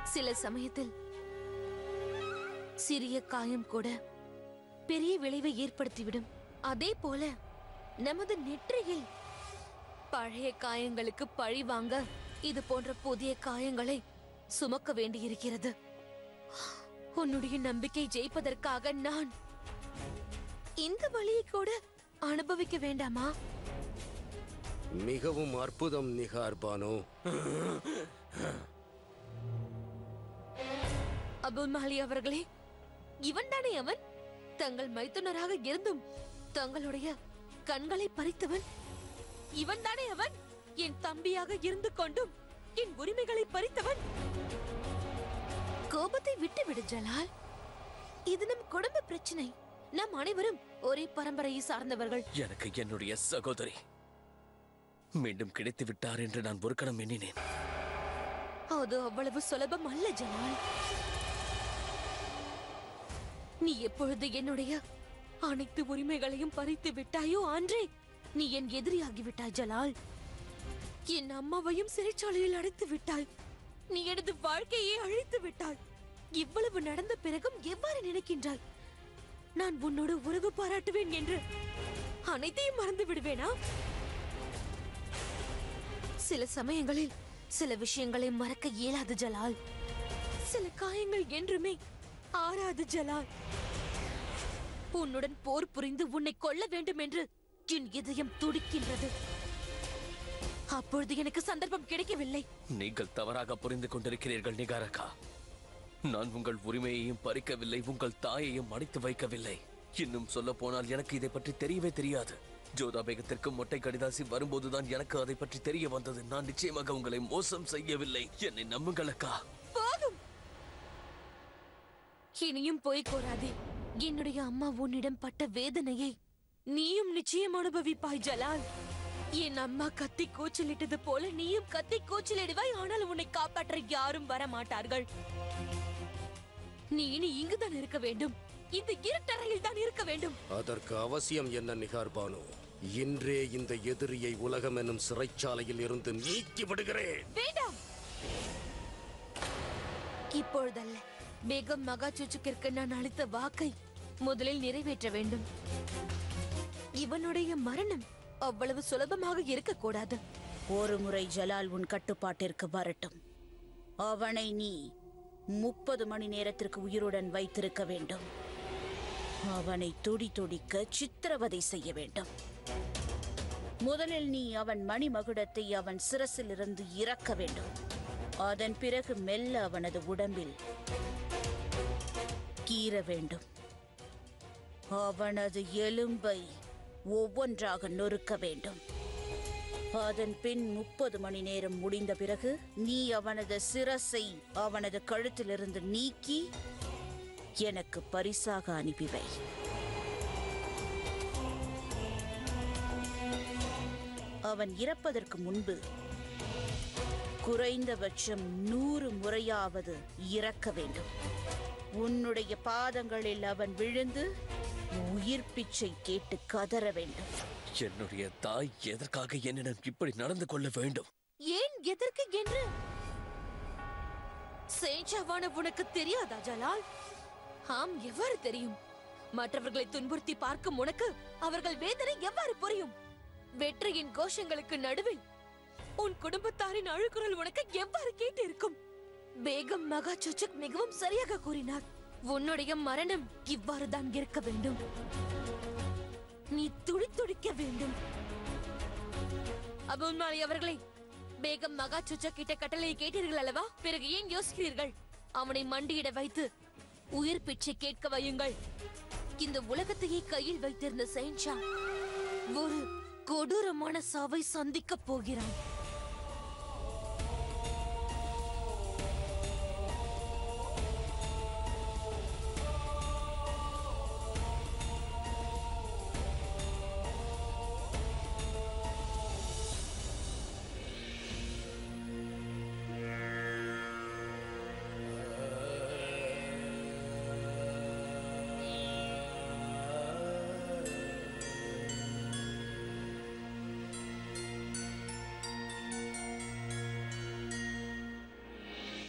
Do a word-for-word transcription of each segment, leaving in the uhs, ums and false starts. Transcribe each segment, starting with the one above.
சில சமயத்தில் சிறிய காயம் கூட பெரிய விளைவை ஏற்படுத்திவிடும். அதே போல நமது நெற்றியில் பழைய காயங்களுக்கு பழி வாங்க இது போன்ற புதிய காயங்களை சுமக்க வேண்டியிருக்கிறது. உன்னுடைய நம்பிக்கை ஜெயிப்பதற்காக நான் இந்த வழியை கூட அனுபவிக்க வேண்டாமா? மிகவும் அற்புதம் நிகார் பானு. அபுல் மஹலி அவர்களே, இவன் தானே அவன்? தங்கள் மைத்துனராக இருந்தும் தங்களுடைய கண்களை பறித்தவன் இவன் தானே அவன்? என் தம்பியாக இருந்து கொண்டும் என் உரிமைகளை பறித்தவன். கோபத்தை விட்டுவிடு ஜலால். இது நம் குடும்ப பிரச்சனை. நம் அனைவரும் ஒரே பரம்பரையை சார்ந்தவர்கள். எனக்கு என்னுடைய சகோதரி மீண்டும் கிடைத்து விட்டார் என்று நான் ஒரு கணம் எண்ணினேன். அது அவ்வளவு சுலபம் அல்ல ஜலால். நீ எப்பொழுது என்னுடைய அனைத்து உரிமைகளையும் பறித்து விட்டாயோ அன்றே நீ என் எதிரியாகிவிட்டாய் ஜலால். என் அம்மாவையும் சிறைச்சாலையில் அடைத்து விட்டாய். நீ எனது வாழ்க்கையை அழித்து விட்டாய். இவ்வளவு நடந்த பிறகும் எவ்வாறு நினைக்கின்றாய் நான் உன்னோடு உறவு பாராட்டுவேன் என்று? அனைத்தையும் மறந்து விடுவேனா? சில சமயங்களில் சில விஷயங்களை மறக்க இயலாது ஜலால். சில காயங்கள் என்றுமே ஆறாது ஜலால். உன்னுடன் போர் புரிந்து உன்னை கொல்ல வேண்டும் என்று என் இதயம் துடிக்கின்றது. அப்பொழுது எனக்கு சந்தர்ப்பம் கிடைக்கவில்லை. நீங்கள் தவறாக புரிந்து கொண்டிருக்கிறீர்கள் நிகாரகா. நான் உங்கள் உரிமையையும் பறிக்கவில்லை, உங்கள் தாயையும் அடித்து வைக்கவில்லை. இன்னும் சொல்ல போனால் எனக்கு இதை பற்றி தெரியவே தெரியாது. ஜோதா பேகத்திற்கு மொட்டை கடிதாசி வரும்போதுதான் எனக்கு அதை பற்றி தெரிய வந்தது. நான் நிச்சயமாக உங்களை மோசம் செய்யவில்லை. என்னை நம்புங்களக்கா. போதும், இனியும் போய் கூறாதே. என்னுடைய அம்மா உன்னிடம் பட்ட வேதனையை நீயும் நிச்சயம் அனுபவிப்பாய் ஜலால். என் அம்மா கத்தி கூச்சலிட்டது போல நீயும் கத்தி கூச்சலிடுவாய். ஆனால் உன்னை காப்பாற்ற யாரும் வர மாட்டார்கள். நீ இனி இங்குதான் இருக்க வேண்டும். இந்த இருட்டறையில் தான் இருக்க வேண்டும். அதற்கு அவசியம் என்ன நிகார் பானு? இன்றே இந்த எதிரியை உலகம் என்னும் சிறைச்சாலையில் இருந்து நீக்கி விடுகிறேன். வேண்டாம், இப்பொழுதல்ல. பேகம் மகாச்சுச்சுக்கிற்கு நான் அளித்த வாக்கை முதலில் நிறைவேற்ற வேண்டும். இவனுடைய மரணம் அவ்வளவு சுலபமாக இருக்கக்கூடாது. ஒரு முறை ஜலால் உன் கட்டுப்பாட்டிற்கு வரட்டும். அவனை நீ முப்பது மணி நேரத்திற்கு உயிருடன் வைத்திருக்க வேண்டும். அவனை துடி துடிக்க சித்திரவதை செய்ய வேண்டும். முதலில் நீ அவன் மணிமகுடத்தை அவன் சிரசில் இருந்து இறக்க வேண்டும். அதன் பிறகு மெல்ல அவனது உடம்பில் கீற வேண்டும். அவனது எலும்பை ஒவ்வொன்றாக நொறுக்க வேண்டும். அதன் பின் முப்பது மணி நேரம் முடிந்த பிறகு நீ அவனது சிரசை அவனது கழுத்திலிருந்து நீக்கி எனக்கு பரிசாக அனுப்பிவை. அவன் இறப்பதற்கு முன்பு குறைந்தபட்சம் நூறு முறையாவது இறக்க வேண்டும். உன்னுடைய பாதங்களில் அவன் விழுந்து உயிர் பிச்சை கேட்டு கதற வேண்டும். என்னுடைய தாய் எதற்காக என்னிடம் இப்படி நடந்து கொள்ள வேண்டும்? ஏன் எதற்கு என்று சேஞ்சாவான உனக்கு தெரியாதா ஜலால்? ஆம், எவ்வாறு தெரியும்? மற்றவர்களை துன்புறுத்தி பார்க்கும் உனக்கு அவர்கள் வேதனை எவ்வாறு புரியும்? வெற்றியின் கோஷங்களுக்கு நடுவில் உன் குடும்பத்தாரின் அழுக்குரல் உனக்கு எவ்வாறு கேட்டு இருக்கும்? பேகம் மகாச்சுச்சுக் மிகவும் சரியாக கூறினார். உன்னுடைய மரணம் இவ்வாறு தான் இருக்க வேண்டும். நீ துடி துடிக்க வேண்டும். அபுல் மஹலி அவர்களே, பேகம் மகாச்சுச்சுக் கிட்ட கட்டளையை கேட்டீர்கள் அல்லவா? பிறகு ஏன் யோசிக்கிறீர்கள்? அவனை மண்டியிட வைத்து உயிர் பிச்சை கேட்க வையுங்கள். இந்த உலகத்தையே கையில் வைத்திருந்த சேன்ஷா ஒரு கொடூரமான சாவை சந்திக்க போகிறான்.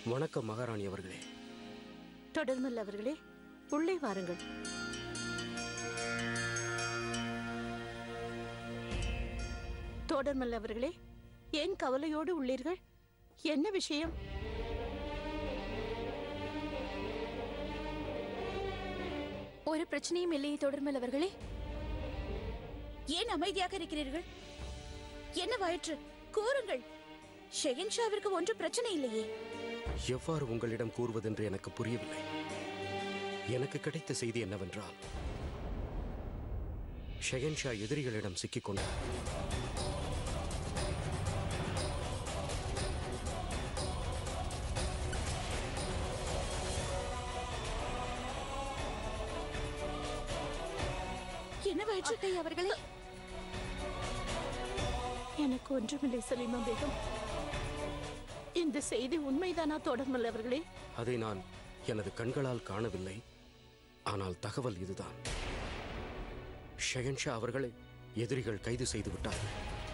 வணக்கம் மகாராணி அவர்களே. தொடர்மல் அவர்களே, உள்ளே வாருங்கள். தொடர்மல் அவர்களே, ஏன் கவலையோடு உள்ளீர்கள்? என்ன விஷயம்? ஒரு பிரச்சனையும் இல்லையே தொடர்மல் அவர்களே. ஏன் அமைதியாக இருக்கிறீர்கள்? என்ன வயிற்று கூறுங்கள். ஷெஹன்ஷாவிற்கு ஒன்று பிரச்சனை இல்லையே. எவ்வாறு உங்களிடம் கூறுவதென்று எனக்கு புரியவில்லை. எனக்கு கிடைத்த செய்தி என்னவென்றால், ஷெஹன்ஷா எதிரிகளிடம் சிக்கிக் கொண்டார். என்ன வயிற்று அவர்களே? எனக்கு ஒன்றுமில்லை சலீமா பேகம். இந்த செய்தி உண்மைதானா தொடர்மல் அவர்களே? அதை நான் எனது கண்களால் காணவில்லை. ஆனால் தகவல் இதுதான். ஷெஹன்ஷா அவர்களை எதிரிகள் கைது செய்து விட்டார்கள்.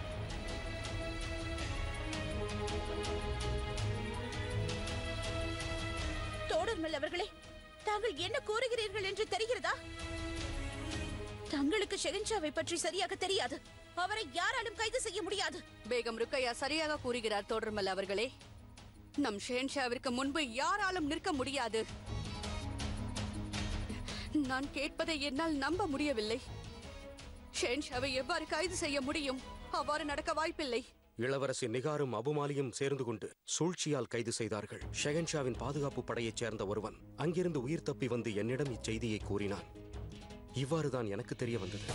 தொடர்மல் அவர்களே, தாங்கள் என்ன கூறுகிறீர்கள் என்று தெரிகிறதா? தங்களுக்கு ஷெஹன்ஷாவை பற்றி சரியாக தெரியாது. அவரை யாராலும் கைது செய்ய முடியாது. பேகம் ருக்கையா சரியாக கூறுகிறார் தொடர்மல் அவர்களே. நம் ஷெஹன்ஷாவிற்கு முன்பு யாராலும் நிற்க முடியாது. நான் கேட்பதை என்னால் நம்ப முடியவில்லை. ஷெஹன்ஷாவை எவ்வாறு கைது செய்ய முடியும்? அவ்வாறு நடக்க வாய்ப்பில்லை. இளவரசி நிகாரும் அபுமாலியும் சேர்ந்து கொண்டு சூழ்ச்சியால் கைது செய்தார்கள். ஷெஹன்ஷாவின் பாதுகாப்பு படையைச் சேர்ந்த ஒருவன் அங்கிருந்து உயிர் தப்பி வந்து என்னிடம் இச்செய்தியை கூறினான். இவ்வாறுதான் எனக்கு தெரிய வந்தது.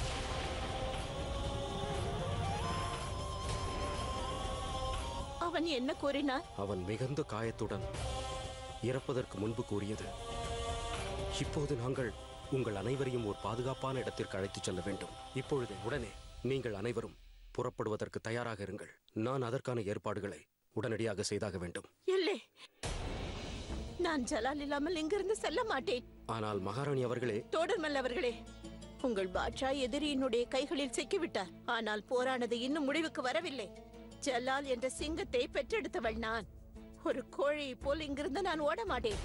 அவன் என்ன கூறினார்? அவன் மிகுந்த காயத்துடன் இறப்பதற்கு முன்பு கூறியது, இப்போது நாங்கள் உங்கள் அனைவரையும் ஒரு பாதுகாப்பான இடத்திற்கு அழைத்துச் செல்ல வேண்டும். இப்பொழுது உடனே நீங்கள் அனைவரும் புறப்படுவதற்கு தயாராக இருங்கள். நான் அதற்கான ஏற்பாடுகளை உடனடியாக செய்தாக வேண்டும். இல்லை, நான் ஜலால் இல்லாமல் இங்கிருந்து செல்ல மாட்டேன். ஆனால் மகாராணி அவர்களே. தொடர்மல் அவர்களே, உங்கள் பாட்ஷா எதிரியினுடைய கைகளில் சிக்கிவிட்டார். ஆனால் போரானது இன்னும் முடிவுக்கு வரவில்லை. ஜலால் என்ற சிங்கத்தை பெற்றெடுத்தவள் நான். ஒரு கோழையை போல் இங்கிருந்து நான் ஓட மாட்டேன்.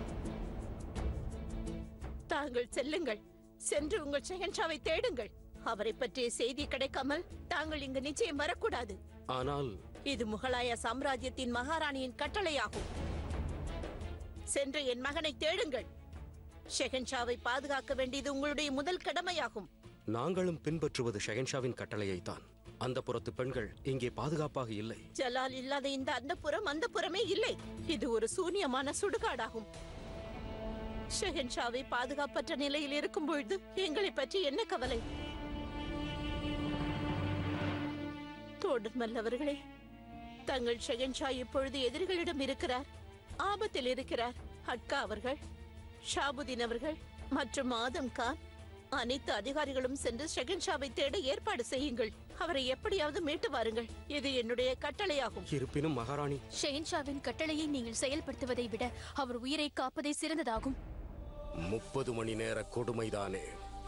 தாங்கள் செல்லுங்கள். சென்று உங்கள் ஷெஹன்ஷாவை தேடுங்கள். அவரை பற்றிய செய்தி கிடைக்காமல் தாங்கள் இங்கு நிச்சயம் வரக்கூடாது. ஆனால் இது முகலாய சாம்ராஜ்யத்தின் மகாராணியின் கட்டளையாகும். சென்று என் மகனை தேடுங்கள். ஷெஹன்ஷாவை பாதுகாக்க வேண்டியது உங்களுடைய முதல் கடமையாகும். நாங்களும் பின்பற்றுவது ஷெஹன்ஷாவின் கட்டளையைத்தான். அந்த புறத்து பெண்கள் இங்கே பாதுகாப்பாக இல்லை. ஜலால் இல்லாத இந்த அந்த புறம் அந்த புறமே இல்லை. இது ஒரு சூன்யமான சுடுகாடாகும். ஷெஹன்ஷாவை பாதுகாப்பற்ற நிலையில் இருக்கும் பொழுது எங்களை பற்றி என்ன கவலை? தொடர்மல் அவர்களே, தங்கள் ஷெஹன்ஷா இப்பொழுது எதிரிகளிடம் இருக்கிறார், ஆபத்தில் இருக்கிறார். ஹட்கா அவர்கள், ஷாபுதீன் அவர்கள் மற்றும் ஆதம் கான் அனைத்து அதிகாரிகளும் சென்று ஷெஹன்ஷாவை தேட ஏற்பாடு செய்யுங்கள். அவரை எப்படியாவது மீட்டு வாருங்கள். இது என்னுடைய கட்டளையாகும். இருப்பினும் மகாராணி, ஷெஹன்ஷாவின் கட்டளையை நீங்கள் செயல்படுத்துவதை விட அவர் உயிரை காப்பதே சிறந்ததாகும். முப்பது மணி நேர கொடுமைதானே.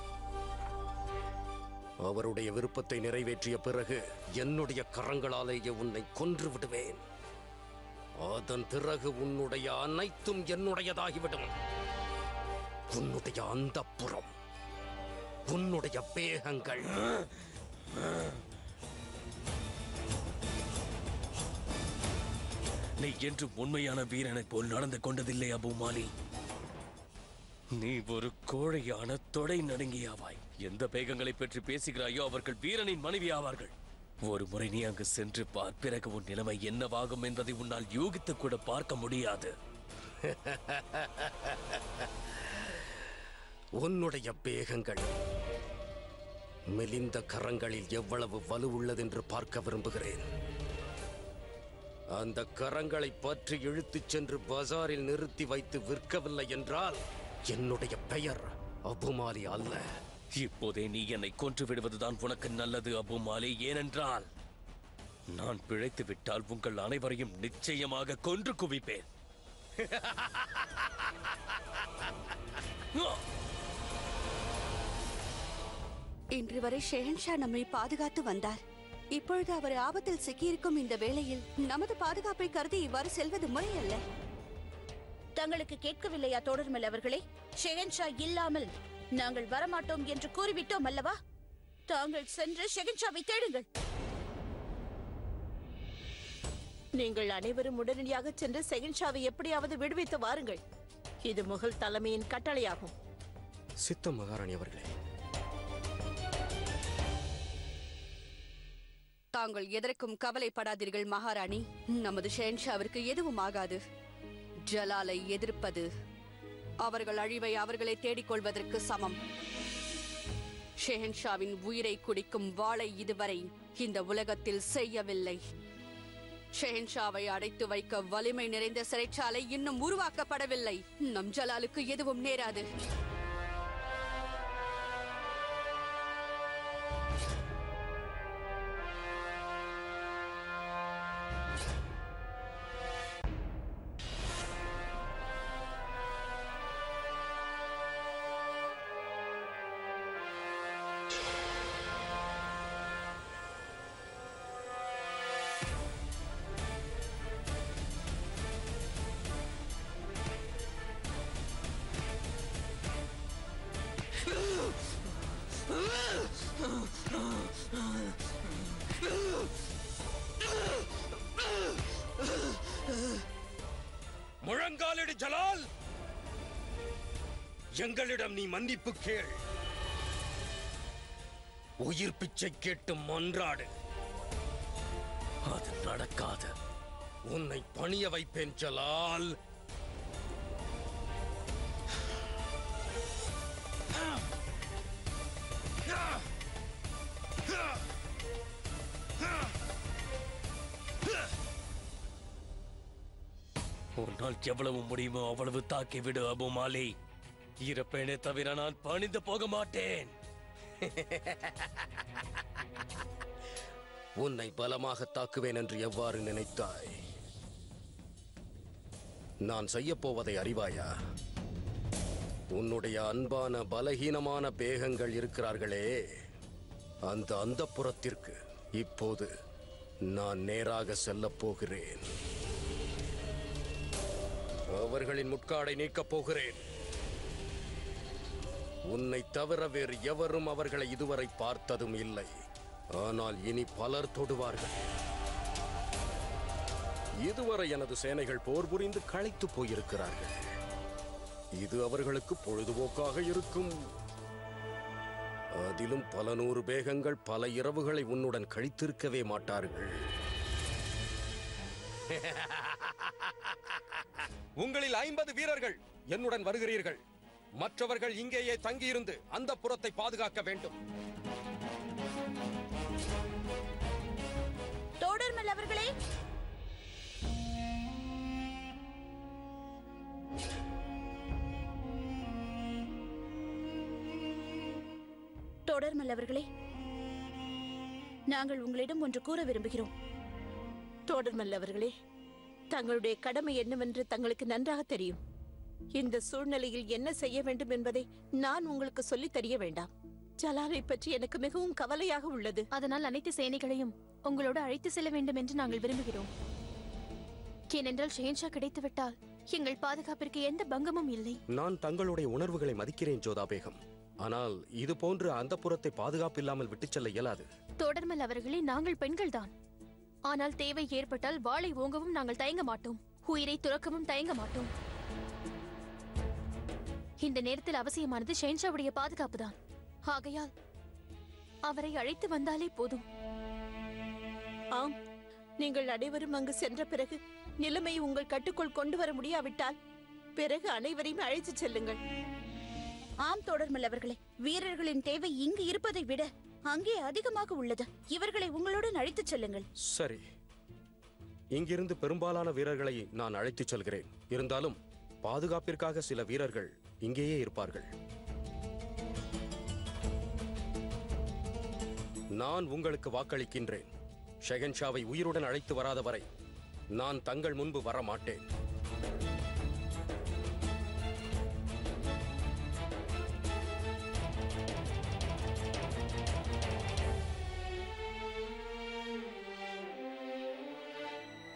அவருடைய விருப்பத்தை நிறைவேற்றிய பிறகு என்னுடைய கரங்களாலேயே உன்னை கொன்று விடுவேன். அதன் பிறகு உன்னுடைய அனைத்தும் என்னுடையதாகிவிடும். உன்னுடைய அந்தப்புறம், உன்னுடைய பேகங்கள். நீ என்றும் உண்மையான வீரனைப் போல் நடந்து கொண்டதில்லை அபுமாலி. நீ ஒரு கோழையான தொடை நடுங்கியாவாய். எந்த பேகங்களை பற்றி பேசுகிறாயோ அவர்கள் வீரனின் மனைவி ஆவார்கள். ஒரு முறை நீ அங்கு சென்று பார். பிறகு உன் நிலைமை என்னவாகும் என்பதை உன்னால் யூகித்து கூட பார்க்க முடியாது. உன்னுடைய பேகங்கள் மெலிந்த கரங்களில் எவ்வளவு வலு உள்ளதென்று பார்க்க விரும்புகிறேன். அந்த கரங்களை பற்றி இழுத்துச் சென்று பஜாரில் நிறுத்தி வைத்து விற்கவில்லை என்றால் என்னுடைய பெயர் அபுமாலி அல்ல. இப்போதே நீ என்னை கொன்று விடுவதுதான் உனக்கு நல்லது அபுமாலி. ஏனென்றால் நான் பிழைத்து விட்டால் உங்கள் அனைவரையும் நிச்சயமாக கொன்று குவிப்பேன். இன்று வரை ஷெஹன்ஷா நம்மை பாதுகாத்து வந்தார். இப்பொழுது அவர் ஆபத்தில் சிக்கியிருக்கும் இந்த வேளையில் நமது பாதுகாப்பை கருதி இவ்வாறு செல்வது முறையல்ல. தங்களுக்கு கேட்கவில்லையா தோடர்மல் அவர்களே? ஷெகன்ஷா இல்லாமல் நாங்கள் வரமாட்டோம் என்று கூறிவிட்டோம் அல்லவா? தாங்கள் சென்று ஷெகன்ஷாவை தேடுங்கள். நீங்கள் அனைவரும் உடனடியாக சென்று ஷெகன்ஷாவை எப்படியாவது விடுவித்து வாருங்கள். இது முகல் தலைமையின் கட்டளையாகும். சித்தம் மகாராணி அவர்களே. தாங்கள் எதற்கும் கவலைப்படாதீர்கள் மகாராணி. நமது ஷெஹன்ஷாவிற்கு எதுவும் ஆகாது. ஜலாலை எதிர்ப்பது அவர்கள் அழிவை அவர்களை தேடிக்கொள்வதற்கு சமம். ஷெஹன்ஷாவின் உயிரை குடிக்கும் வாளை இதுவரை இந்த உலகத்தில் செய்யவில்லை. ஷெஹன்ஷாவை அடைத்து வைக்க வலிமை நிறைந்த சிறைச்சாலை இன்னும் உருவாக்கப்படவில்லை. நம் ஜலாலுக்கு எதுவும் நேராது. முழங்காலிடு ஜலால், எங்களிடம் நீ மன்னிப்பு கேள். உயிர் பிச்சை கேட்டு மன்றாடு. அது நடக்காது. உன்னை பணிய வைப்பேன் ஜலால். உன்னால் எவ்வளவு முடியுமோ அவ்வளவு தாக்கி விடு அபு மாலி. இருப்பேனே தவிர நான் பணிந்து போக மாட்டேன். உன்னை பலமாக தாக்குவேன் என்று எவ்வாறு நினைத்தாய்? நான் செய்யப் போவதை அறிவாயா? உன்னுடைய அன்பான பலகீனமான பேகங்கள் இருக்கிறார்களே, அந்த அந்தப்புறத்திற்கு இப்போது நான் நேராக செல்லப் போகிறேன். அவர்களின் முட்காடை நீக்கப் போகிறேன். உன்னை தவிர வேறு எவரும் அவர்களை இதுவரை பார்த்ததும் இல்லை. ஆனால் இனி பலர் தொடுவார்கள். இதுவரை எனது சேனைகள் போர் புரிந்து களைத்து போயிருக்கிறார்கள். இது அவர்களுக்கு பொழுதுபோக்காக இருக்கும். அதிலும் பல நூறு பேகங்கள் பல இரவுகளை உன்னுடன் கழித்திருக்கவே மாட்டார்கள். உங்களில் ஐம்பது வீரர்கள் என்னுடன் வருகிறீர்கள். மற்றவர்கள் இங்கேயே தங்கியிருந்து அந்த புறத்தை பாதுகாக்க வேண்டும். தோடர்மல் அவர்களே, தோடர்மல் அவர்களே, நாங்கள் உங்களிடம் ஒன்று கூற விரும்புகிறோம். தோடர்மல் அவர்களே, தங்களுடைய கடமை என்னவென்று தங்களுக்கு நன்றாக தெரியும். இந்த சூழ்நிலையில் என்ன செய்ய வேண்டும் என்பதை நான் உங்களுக்கு சொல்லித் தெரிய வேண்டாம். ஜலாலை பற்றி எனக்கு மிகவும் கவலையாக உள்ளது. அதனால் அனைத்து சேனைகளையும் உங்களோடு அழைத்து செல்ல வேண்டும் என்று நாங்கள் விரும்புகிறோம். ஏனென்றால் ஷெஹன்ஷா கிடைத்துவிட்டால் எங்கள் பாதுகாப்பிற்கு எந்த பங்கமும் இல்லை. நான் தங்களுடைய உணர்வுகளை மதிக்கிறேன் ஜோதா பேகம். ஆனால் இது போன்று அந்த புறத்தை பாதுகாப்பு இல்லாமல் விட்டுச் செல்ல இயலாது. தோடர்மல் அவர்களே, நாங்கள் பெண்கள்தான். ஆனால் தேவை ஏற்பட்டால் வாளை ஓங்கவும் நாங்கள் தயங்க மாட்டோம். உயிரை துறக்கவும் தயங்க மாட்டோம். இந்த நேரத்தில் அவசியமானது ஷெஹன்ஷாவுடைய பாதுகாப்பு தான். ஆகையால் அவரை அழைத்து வந்தாலே போதும். ஆம், நீங்கள் அனைவரும் அங்கு சென்ற பிறகு நிலைமையை உங்கள் கட்டுக்குள் கொண்டு வர முடியாவிட்டால் பிறகு அனைவரையும் அழைத்து செல்லுங்கள். ஆம் தோடர்மல் அவர்களே, வீரர்களின் தேவை இங்கு இருப்பதை விட அங்கே அதிகமாக உள்ளது. இவர்களை உங்களுடன் அழைத்துச் செல்லுங்கள். சரி, இங்கிருந்து பெரும்பாலான வீரர்களை நான் அழைத்துச் செல்கிறேன். இருந்தாலும் பாதுகாப்பிற்காக சில வீரர்கள் இங்கேயே இருப்பார்கள். நான் உங்களுக்கு வாக்களிக்கின்றேன். ஷெஹன்ஷாவை உயிருடன் அழைத்து வராத வரை நான் தங்கள் முன்பு வர மாட்டேன்.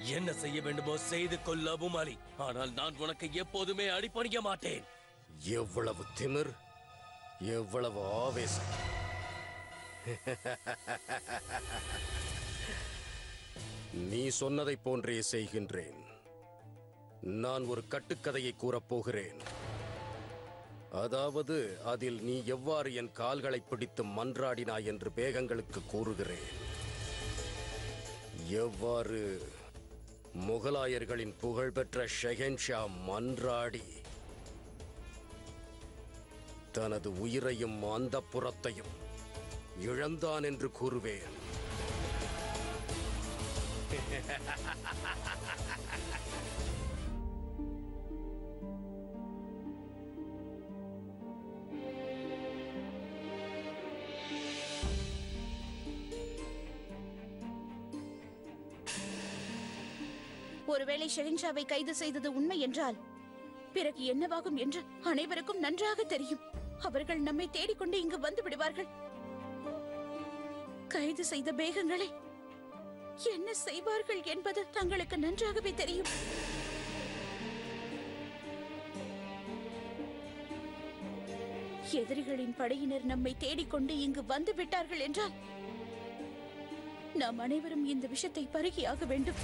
என்ன செய்ய வேண்டுமோ செய்து கொள்ள அபுமாலி. ஆனால் நான் உனக்கு எப்போதுமே அடிபணிய மாட்டேன். எவ்வளவு திமிர், எவ்வளவு ஆவேசம்! நீ சொன்னதை போன்றே செய்கின்றேன். நான் ஒரு கட்டுக்கதையை கூறப்போகிறேன். அதாவது அதில் நீ எவ்வாறு என் கால்களை பிடித்து மன்றாடினாய் என்று பேகங்களுக்கு கூறுகிறேன். எவ்வாறு முகலாயர்களின் புகழ்பெற்ற ஷெஹென்ஷா மன்றாடி தனது உயிரையும் அந்தப்புறத்தையும் இழந்தான் என்று கூறுவேன். ஒருவேளை ஷெஹென்ஷாவை கைது செய்தது உண்மை என்றால் பிறகு என்னவாகும் என்று அனைவருக்கும் நன்றாக தெரியும். அவர்கள் நம்மை தேடிக்கொண்டு இங்கு வந்து விடுவார்கள். கைது செய்த பேகங்களை என்ன செய்வார்கள் என்பது தங்களுக்கு நன்றாகவே தெரியும். எதிரிகளின் படையினர் நம்மை தேடிக்கொண்டு இங்கு வந்து விட்டார்கள் என்றால் நாம் அனைவரும் இந்த விஷயத்தை பருகியாக வேண்டும்.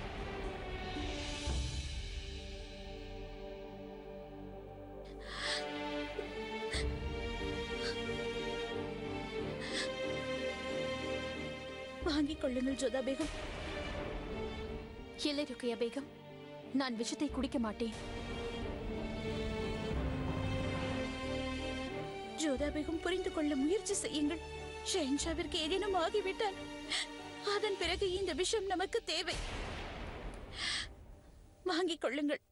வாங்கிக் கொள்ளுங்கள் ஜோதா பேகம். இல்லை ருக்கையா பேகம், நான் விஷத்தை குடிக்க மாட்டேன். ஜோதா பேகம், புரிந்து கொள்ள முயற்சி செய்யுங்கள். ஷெஹென்ஷாவிற்கு ஏதேனும் ஆகிவிட்டால் அதன் பிறகு இந்த விஷயம் நமக்கு தேவை. வாங்கிக் கொள்ளுங்கள்.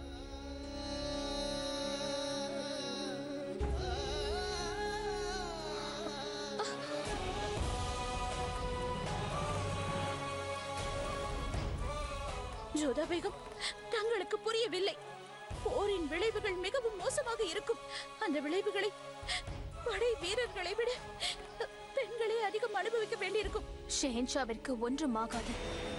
ஜோதா பேகம், தங்களுக்கு புரியவில்லை. போரின் விளைவுகள் மிகவும் மோசமாக இருக்கும். அந்த விளைவுகளை படை வீரர்களை விட பெண்களே அதிகம் அனுபவிக்க வேண்டியிருக்கும். ஷெஹென்ஷாவிற்கு ஒன்றும் ஆகாது.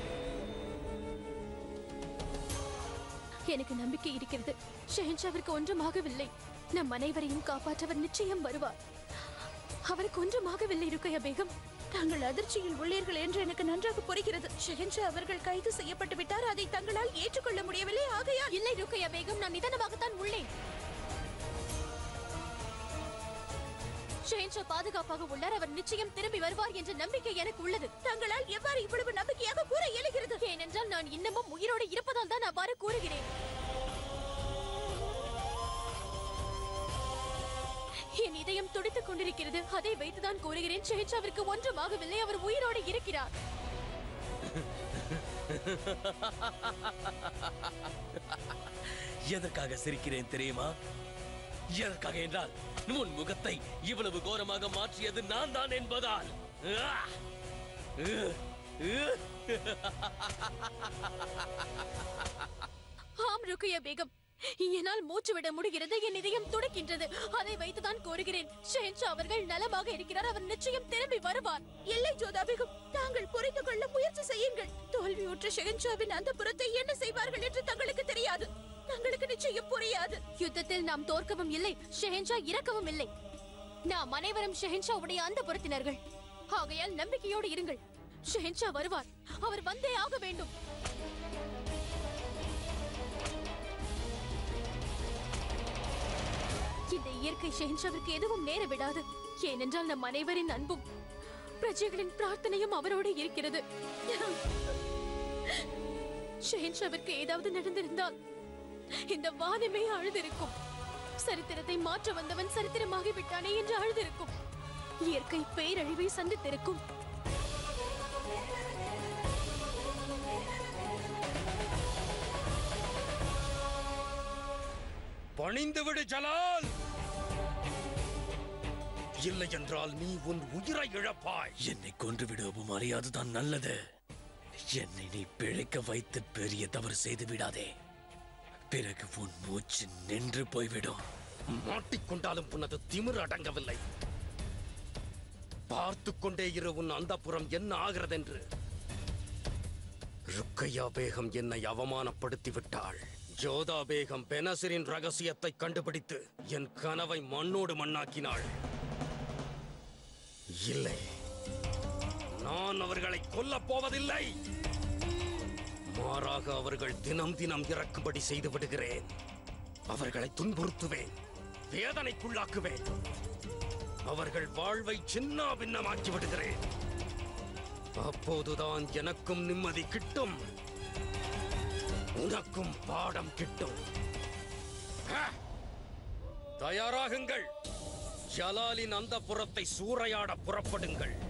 எனக்கு நம்பிக்கை இருக்கிறது. ஷெஹென்ஷாவிற்கு ஒன்றும் ஆகவில்லை. நம் அனைவரையும் காப்பாற்றவர் நிச்சயம் வருவார். அவருக்கு ஒன்றும் ஆகவில்லை ருக்கையா பேகம். தாங்கள் அதிர்ச்சியில் உள்ளீர்கள் என்று எனக்கு நன்றாக புரிகிறது. ஷெஹென்ஷா அவர்கள் கைது செய்யப்பட்டு விட்டார். அதை தங்களால் ஏற்றுக்கொள்ள முடியவில்லை. ஆகையால் இல்லை ருக்கையா பேகம், நான் நிதானமாகத்தான் உள்ளேன். ஷெஹென்ஷா பாதுகாப்பாக உள்ளார். அவர் நிச்சயம் திரும்பி வருவார் என்ற நம்பிக்கை எனக்கு உள்ளது. தங்களால் எவ்வாறு இவ்வளவு நம்பிக்கையாக கூற இயலுகிறது? ஏனென்றால் நான் இன்னமும் உயிரோடு இருப்பதால் தான் அவ்வாறு கூறுகிறேன். என் இதயம் துடித்துக் கொண்டிருக்கிறது. அதை வைத்துதான் கூறுகிறேன். ஷெஹென்ஷாவிற்கு ஒன்றும் ஆகவில்லை. அவர் உயிரோடு இருக்கிறார். எதற்காக சிரிக்கிறேன் தெரியுமா? எதற்காக என்றால் உன் முகத்தை இவ்வளவு கோரமாக மாற்றியது நான் தான் என்பதால். ஆம் ருக்கையா பேகம், என்னால் மூச்சு விட முடிகிறது. என் இதயம் துடிக்கின்றது. அதை வைத்துதான் கூறுகிறேன். ஷெஹென்ஷா அவர்கள் நலமாக இருக்கிறார். அவர் நிச்சயம் திரும்பி வருவார். இல்லை ஜோதா பேகம், தாங்கள் புரிந்து கொள்ள முயற்சி செய்யுங்கள். தோல்வியுற்ற ஷெஹென்ஷாவின் அந்த புறத்தை என்ன செய்வார்கள் என்று தங்களுக்கு தெரியாது. தங்களுக்கு நிச்சயம் புரியாது. யுத்தத்தில் நாம் தோற்கவும் இல்லை, ஷெஹென்ஷா இறக்கவும் இல்லை. நாம் அனைவரும் ஷெஹென்ஷாவுடைய அந்த புறத்தினர்கள். ஆகையால் நம்பிக்கையோடு இருங்கள். ஷெஹென்ஷா வருவார். அவர் வந்தே ஆக வேண்டும். இந்த இயற்கை ஷெஹென்ஷாவிற்கு எதுவும் நேர விடாது. ஏனென்றால் நம் அனைவரின் அன்பும் பிரஜைகளின் பிரார்த்தனையும் அவரோடு இருக்கிறது. ஷெஹென்ஷாவிற்கு ஏதாவது நடந்திருந்தால் இந்த வானமே அழுதிருக்கும். சரித்திரத்தை மாற்ற வந்தவன் சரித்திரமாகி விட்டானே என்று அழுதிருக்கும். இயற்கை பேரழிவை சந்தித்திருக்கும். பணிந்துவிடு ஜலால், இல்லை என்றால் நீ உன் உயிரை இழப்பாய். என்னை கொன்றுவிடு அபுமாலி, அதுதான் நல்லது. என்னை நீ பிழைக்க வைத்து பெரிய தவறு செய்து விடாதே. பிறகு உன் மூச்சு நின்று போய்விடும். மாட்டிக்கொண்டாலும் உனது திமிர் அடங்கவில்லை. பார்த்து கொண்டே இரு உன் அந்தப்புறம் என்ன ஆகிறது என்று. ருக்கையா பேகம் என்னை அவமானப்படுத்தி விட்டாள். ஜோதா பேகம் பெனசிரின் ரகசியத்தை கண்டுபிடித்து என் கனவை மண்ணோடு மண்ணாக்கினாள். இல்லை, நான் அவர்களை கொல்லப் போவதில்லை. மாறாக அவர்கள் தினம் தினம் இறக்கும்படி செய்து விடுகிறேன். அவர்களை துன்புறுத்துவேன், வேதனைக்குள்ளாக்குவேன். அவர்கள் வாழ்வை சின்ன பின்னமாக்கி விடுகிறேன். அப்போதுதான் எனக்கும் நிம்மதி கிட்டும், உனக்கும் பாடம் கிட்டும். தயாராகுங்கள். ஜலாலின் அந்த புறத்தை சூறையாட புறப்படுங்கள்.